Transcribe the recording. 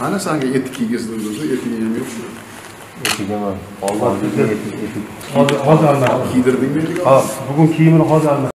Qani senga etik kiygizdim dedi, etiging ham yo'q. Etigim var. Vallahi etik. Hozir Kiydirdingmi? bugun kiyimini hozir